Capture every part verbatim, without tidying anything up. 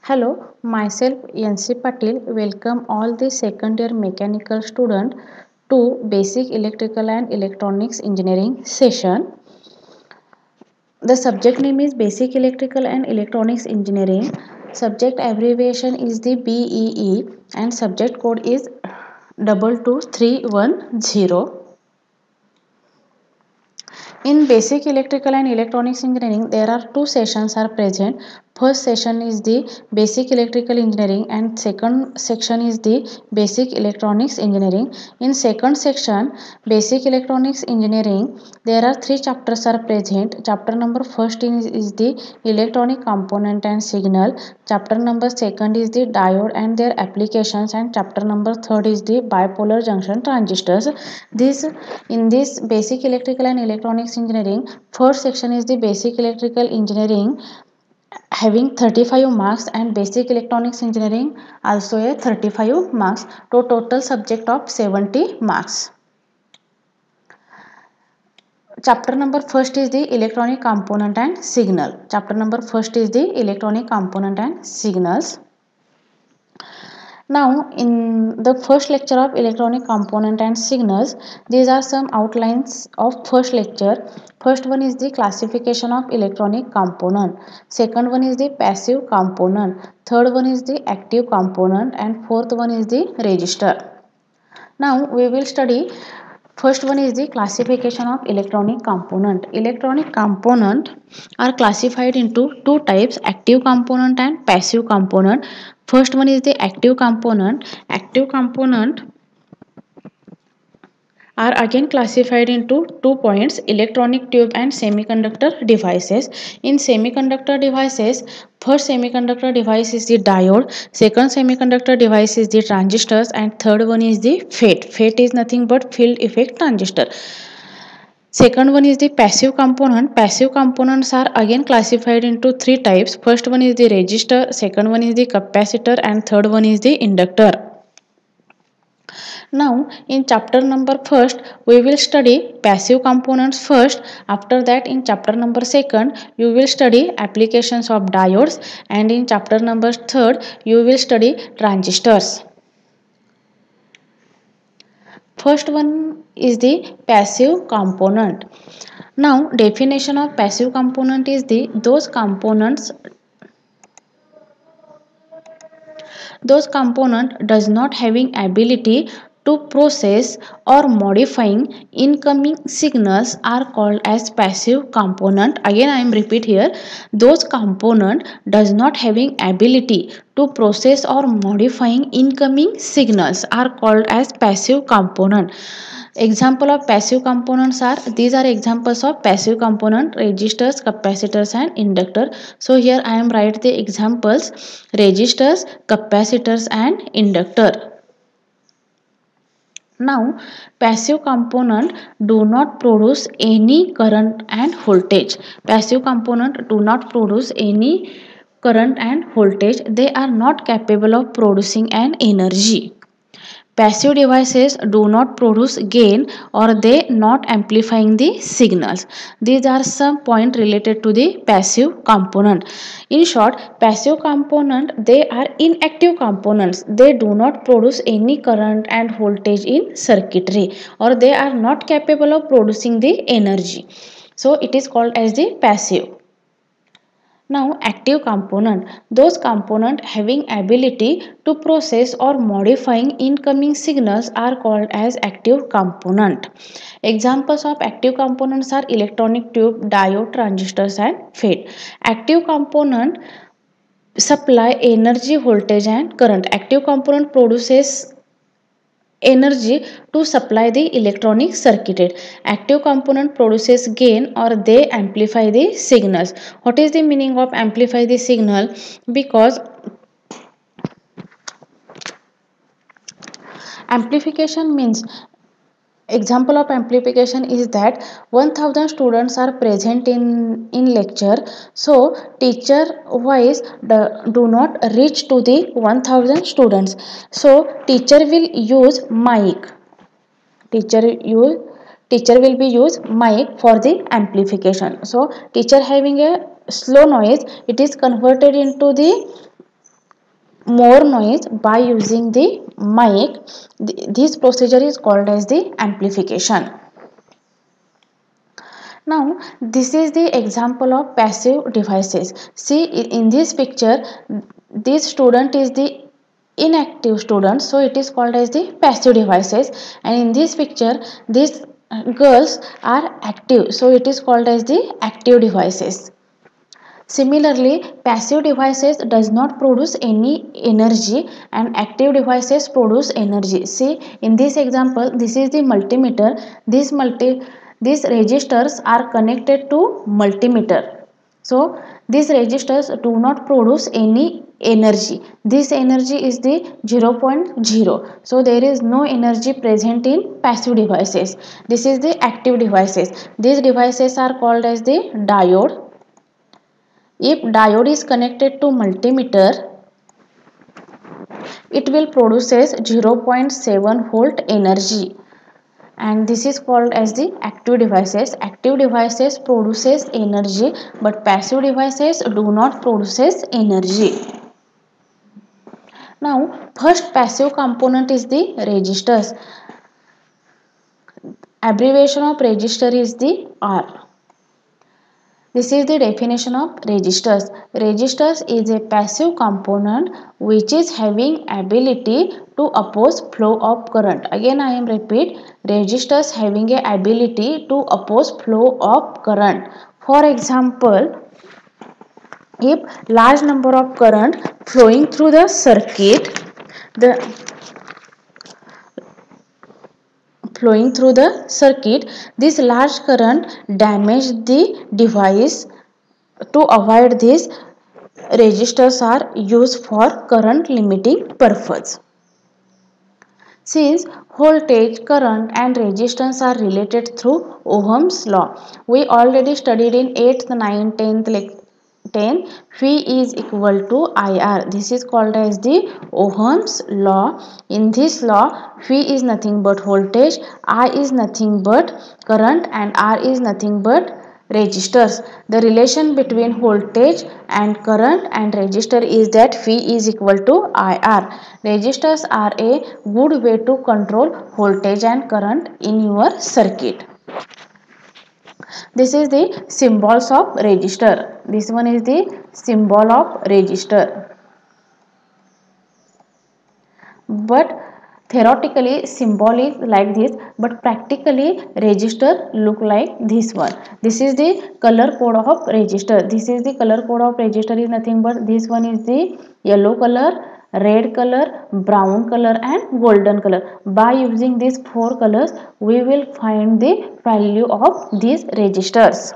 Hello, myself Yancy Patil. Welcome all the second year mechanical student to Basic Electrical and Electronics Engineering session. The subject name is Basic Electrical and Electronics Engineering. Subject abbreviation is the B E E and subject code is double two three one zero. In Basic Electrical and Electronics Engineering, there are two sessions are present. First session is the Basic Electrical Engineering and second section is the Basic Electronics Engineering. In second section, Basic Electronics Engineering, there are three chapters are present. Chapter number first is, is the Electronic Component and Signal. Chapter number second is the Diode and their applications, and chapter number third is the Bipolar Junction Transistors. This in this Basic Electrical and Electronics Engineering, first section is the Basic Electrical Engineering having thirty-five marks, and Basic Electronics Engineering also a thirty-five marks, to total subject of seventy marks. Chapter number first is the Electronic Component and Signal. Chapter number first is the Electronic Component and Signals. Now, in the first lecture of Electronic Component and Signals, these are some outlines of first lecture. First one is the classification of electronic component. Second one is the passive component. Third one is the active component, and fourth one is the register. Now, we will study. First one is the classification of electronic component. Electronic component are classified into two types, active component and passive component. First one is the active component. Active component are again classified into two points, electronic tube and semiconductor devices. In semiconductor devices, first semiconductor device is the diode, second semiconductor device is the transistors, and third one is the FET. FET is nothing but field effect transistor. Second one is the passive component. Passive components are again classified into three types. First one is the resistor, second one is the capacitor, and third one is the inductor. Now, in chapter number first, we will study passive components first. After that, in chapter number second, you will study applications of diodes, and in chapter number third, you will study transistors. First one is the passive component. Now, definition of passive component is the those components those component does not having ability to process or modifying incoming signals are called as passive component. Again I am repeat here, those component does not having ability to process or modifying incoming signals are called as passive component. Example of passive components are, these are examples of passive component: resistors, capacitors and inductor. So here I am write the examples: resistors, capacitors and inductor. Now, passive component do not produce any current and voltage. Passive component do not produce any current and voltage. They are not capable of producing an energy. Passive devices do not produce gain or they not amplifying the signals. These are some points related to the passive component. In short, passive component, they are inactive components. They do not produce any current and voltage in circuitry, or they are not capable of producing the energy. So it is called as the passive. Now, active component, those component having ability to process or modifying incoming signals are called as active component. Examples of active components are electronic tube, diode, transistors and FET. Active component supply energy, voltage and current. Active component produces energy to supply the electronic circuit. Active component produces gain or they amplify the signals. What is the meaning of amplify the signal? Because amplification means, example of amplification is that one thousand students are present in in lecture, so teacher wise do not reach to the one thousand students, so teacher will use mic teacher use teacher will be use mic for the amplification. So teacher having a slow noise, it is converted into the more noise by using the mic. This procedure is called as the amplification. Now this is the example of passive devices. See, in this picture, this student is the inactive student, so it is called as the passive devices, and in this picture these girls are active, so it is called as the active devices. Similarly, passive devices does not produce any energy and active devices produce energy. See, in this example, this is the multimeter. This multi these resistors are connected to multimeter. So, these resistors do not produce any energy. This energy is the zero point zero. So, there is no energy present in passive devices. This is the active devices. These devices are called as the diode. If diode is connected to multimeter, it will produces zero point seven volt energy, and this is called as the active devices. Active devices produces energy, but passive devices do not produces energy. Now, first passive component is the resistors. Abbreviation of resistor is the R. This is the definition of resistors. Resistors is a passive component which is having ability to oppose flow of current. Again I am repeat, resistors having a ability to oppose flow of current. For example, if large number of current flowing through the circuit, the flowing through the circuit, this large current damage the device. To avoid this, resistors are used for current limiting purpose. Since voltage, current and resistance are related through Ohm's law, we already studied in eighth, ninth, tenth, ten, V is equal to I R. This is called as the Ohm's law. In this law, V is nothing but voltage, I is nothing but current, and R is nothing but resistors. The relation between voltage and current and resistor is that V is equal to I R. Resistors are a good way to control voltage and current in your circuit. This is the symbols of resistor. This one is the symbol of resistor. But theoretically symbol is like this, but practically resistor look like this one. This is the color code of resistor. This is the color code of resistor is nothing but this one is the yellow color, red color, brown color and golden color. By using these four colors, we will find the value of these resistors.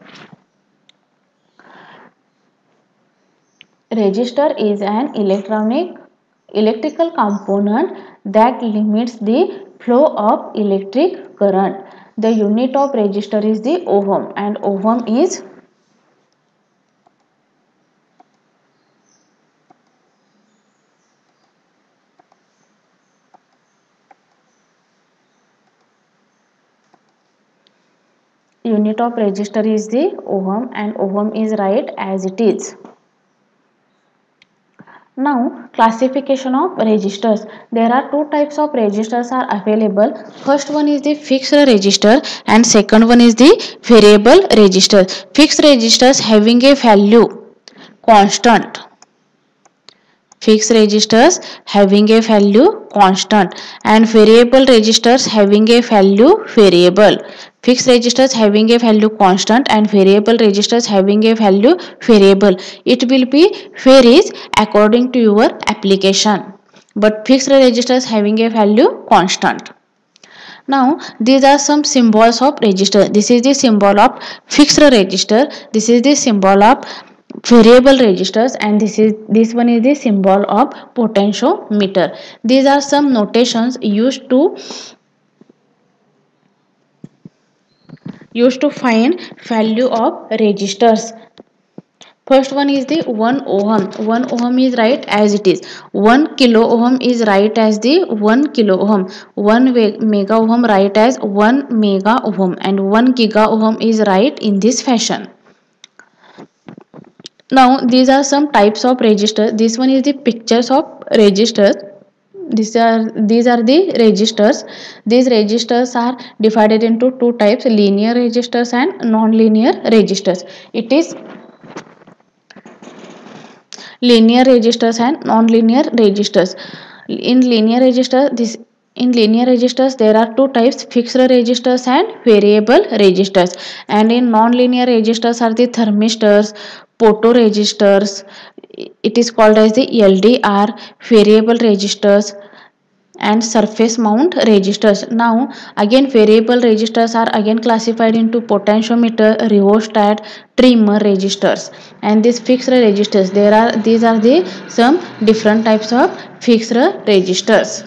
Resistor is an electronic electrical component that limits the flow of electric current. The unit of resistor is the ohm, and ohm is unit of resistor is the ohm, and ohm is right as it is. Now, classification of resistors. There are two types of resistors are available. First one is the fixed resistor and second one is the variable resistor. Fixed resistors having a value constant. Fixed resistors having a value constant and variable resistors having a value variable. Fixed resistors having a value constant and variable resistors having a value variable. It will be varies according to your application, but fixed resistors having a value constant. Now these are some symbols of resistor. This is the symbol of fixed resistor. This is the symbol of variable resistors, and this is this one is the symbol of potentiometer. These are some notations used to used to find value of resistors. First one is the one ohm. one ohm is right as it is. one kilo ohm is right as the one kilo ohm. one mega ohm right as one mega ohm, and one giga ohm is right in this fashion. Now these are some types of registers. This one is the pictures of registers. These are these are the registers. These registers are divided into two types: linear registers and non-linear registers. It is linear registers and non-linear registers. In linear register, this in linear registers there are two types: fixed registers and variable registers. And in non-linear registers are the thermistors, photoregisters. It is called as the L D R, variable registers, and surface mount registers. Now again variable registers are again classified into potentiometer, rheostat, trimmer registers. And these fixed registers, there are these are the some different types of fixed registers.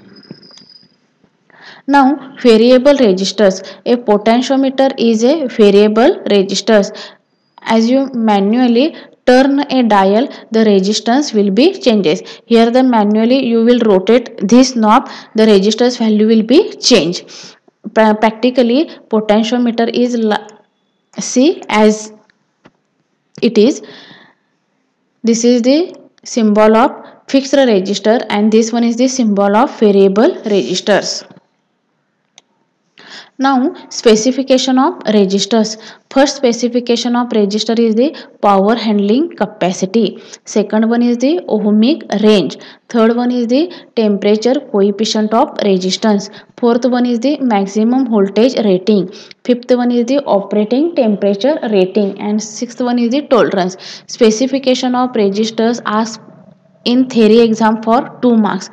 Now variable registers, a potentiometer is a variable registers. As you manually turn a dial, the resistance will be changes. Here the manually you will rotate this knob, the resistance value will be changed. pra- practically potentiometer is see as it is. This is the symbol of fixed register and this one is the symbol of variable registers. Now specification of registers. First specification of register is the power handling capacity. Second one is the ohmic range. Third one is the temperature coefficient of resistance. Fourth one is the maximum voltage rating. Fifth one is the operating temperature rating. And sixth one is the tolerance. Specification of registers asked in theory exam for two marks.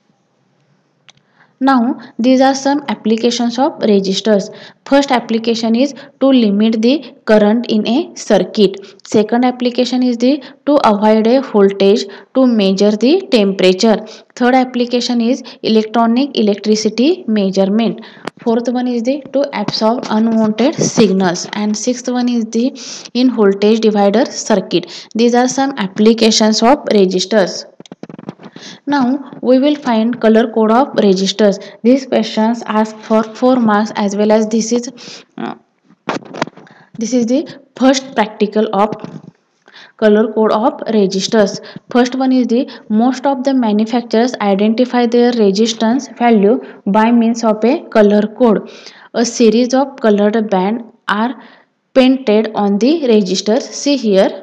Now these are some applications of registers. First application is to limit the current in a circuit. Second application is the to avoid a voltage to measure the temperature. Third application is electronic electricity measurement. Fourth one is the to absorb unwanted signals. And sixth one is the in voltage divider circuit. These are some applications of registers. Now we will find color code of registers. These questions ask for four marks as well as this is uh, this is the first practical of color code of registers. First one is the most of the manufacturers identify their resistance value by means of a color code. A series of colored bands are painted on the registers. See here.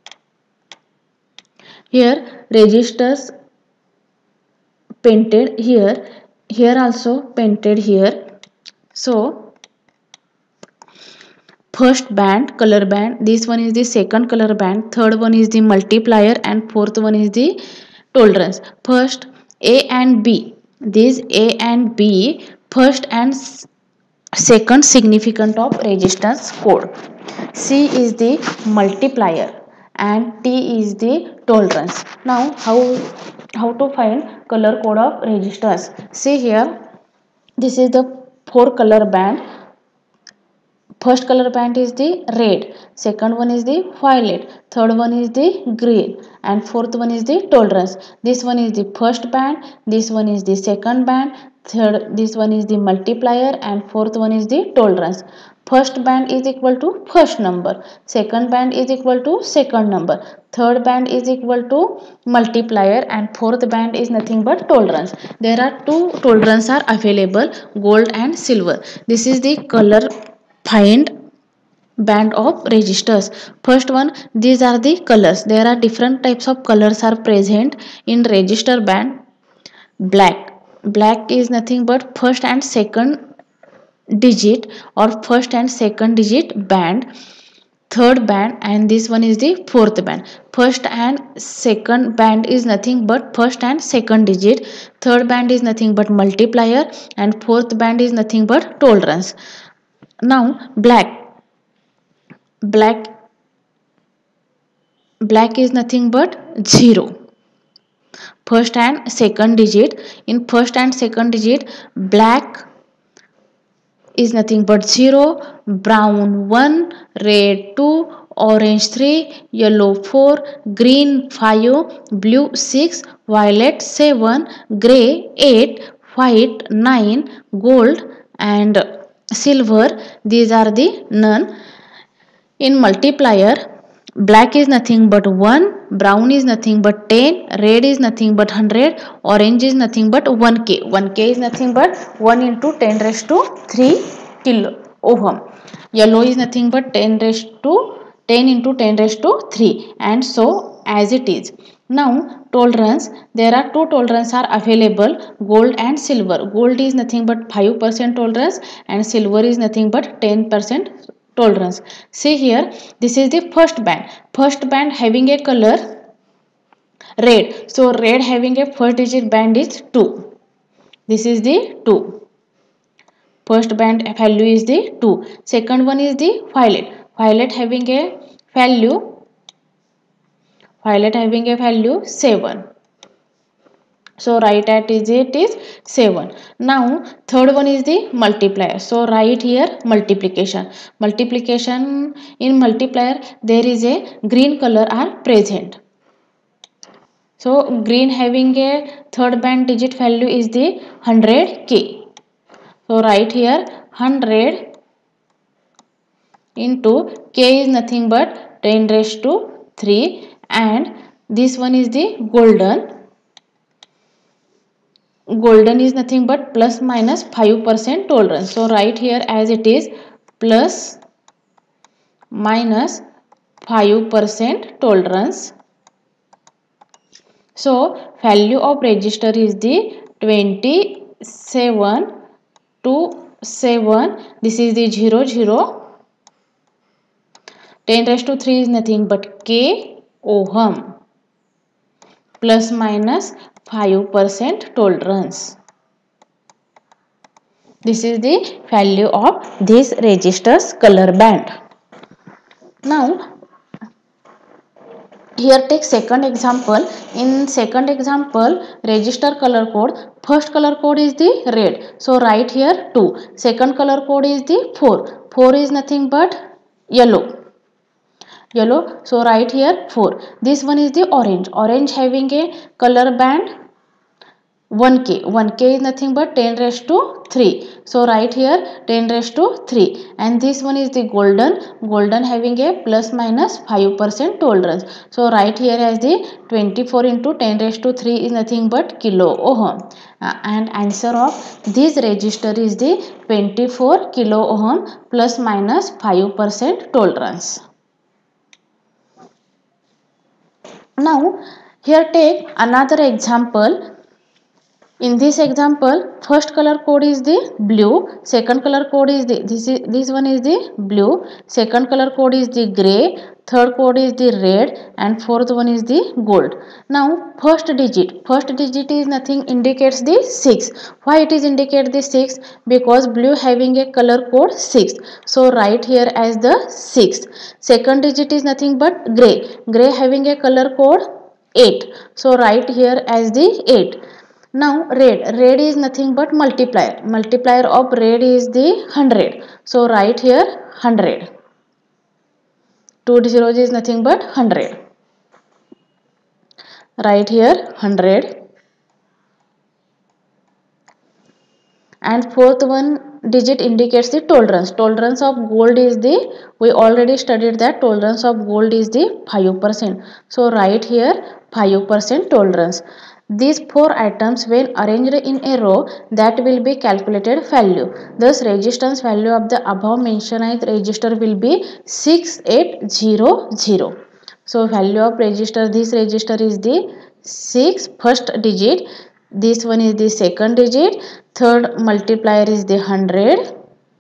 Here registers painted here, here also painted here. So first band color band, this one is the second color band, third one is the multiplier and fourth one is the tolerance. First A and B, these A and B first and second significant of resistance code. C is the multiplier and T is the tolerance. Now how how to find color code of resistors? See here, this is the four color band. First color band is the red, second one is the violet, third one is the green and fourth one is the tolerance. This one is the first band, this one is the second band, third this one is the multiplier and fourth one is the tolerance. First band is equal to first number, second band is equal to second number, third band is equal to multiplier and fourth band is nothing but tolerance. There are two tolerance are available, gold and silver. This is the color find band of registers. First one, these are the colors. There are different types of colors are present in register band. Black, black is nothing but first and second digit or first and second digit band. Third band and this one is the fourth band. First and second band is nothing but first and second digit, third band is nothing but multiplier and fourth band is nothing but tolerance. Now black, black black is nothing but zero, first and second digit. In first and second digit, black is nothing but zero, brown one, red two, orange three, yellow four, green five, blue six, violet seven, gray eight, white nine, gold and silver, these are the none. In multiplier, Black is nothing but one, brown is nothing but ten, red is nothing but one hundred, orange is nothing but one K. one K is nothing but one into ten raised to three kilo ohm. Yellow is nothing but ten raised to ten into ten raised to three, and so as it is. Now tolerance, there are two tolerance are available, gold and silver. Gold is nothing but five percent tolerance and silver is nothing but ten percent tolerance. See here, this is the first band. First band having a color red. So red having a first digit band is two. This is the two. First band value is the two. Second one is the violet. Violet having a value violet having a value seven. So write at is it is seven. Now third one is the multiplier. So write here multiplication. Multiplication, in multiplier there is a green color are present. So green having a third band digit value is the one hundred K. So write here one hundred into K is nothing but ten raised to three, and this one is the golden. Golden is nothing but plus minus five percent tolerance. So write here as it is plus minus five percent tolerance. So value of register is the twenty-seven to seven. This is the zero zero. ten raised to three is nothing but K ohm plus minus five percent tolerance. This is the value of this register's color band. Now here take second example. In second example, register color code. First color code is the red. So write here two. Second color code is the four. four is nothing but yellow. Yellow. So write here four. This one is the orange. Orange having a color band one K. one K is nothing but ten raised to three. So write here ten raised to three. And this one is the golden. Golden having a plus minus five percent tolerance. So write here as the twenty-four into ten raised to three is nothing but kilo ohm. Uh, and answer of this register is the twenty-four kilo ohm plus minus five percent tolerance. Now here take another example. In this example, first color code is the blue, second color code is the this is this one is the blue, second color code is the gray, third code is the red, and fourth one is the gold. Now first digit, first digit is nothing indicates the six. Why it is indicate the six? Because blue having a color code six. So write here as the six. Second digit is nothing but gray. Gray having a color code eight. So write here as the eight. Now red, red is nothing but multiplier. Multiplier of red is the one hundred. So write here one hundred. two zeros is nothing but one hundred. Write here one hundred. And fourth one digit indicates the tolerance. Tolerance of gold is the, we already studied that tolerance of gold is the five percent. So write here five percent tolerance. These four items when arranged in a row, that will be calculated value. Thus resistance value of the above mentioned register will be six eight zero zero. So value of register, this register is the six first digit, this one is the second digit, third multiplier is the one hundred,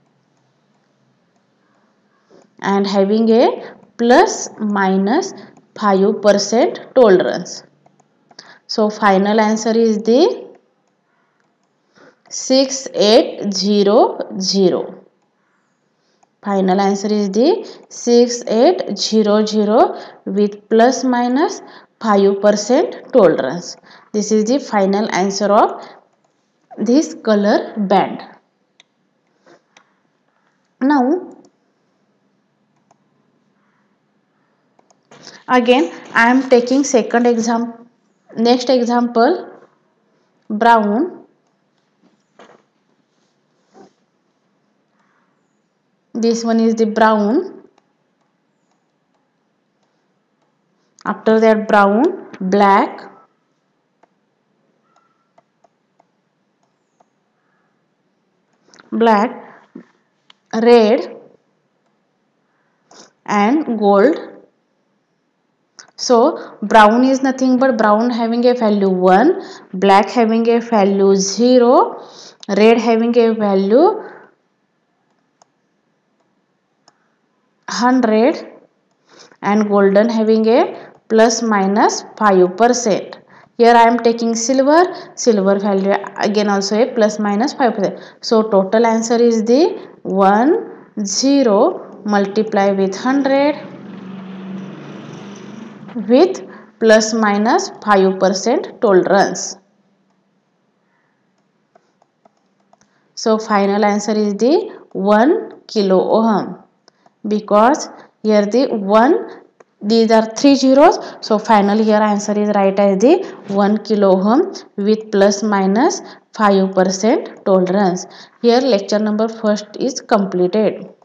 and having a plus minus five percent tolerance. So final answer is the six eight zero zero. Final answer is the six eight zero zero with plus minus five percent tolerance. This is the final answer of this color band. Now again I am taking second example. Next example, brown. This one is the brown. After that, brown, black, black, red and gold. So brown is nothing but brown having a value one, black having a value zero, red having a value one hundred and golden having a plus minus five percent. Here I am taking silver, silver value again also a plus minus five percent. So total answer is the one zero multiply with one hundred with plus minus five percent tolerance. So final answer is the one kilo ohm, because here the one, these are three zeros, so final here answer is right as the one kilo ohm with plus minus five percent tolerance. Here lecture number first is completed.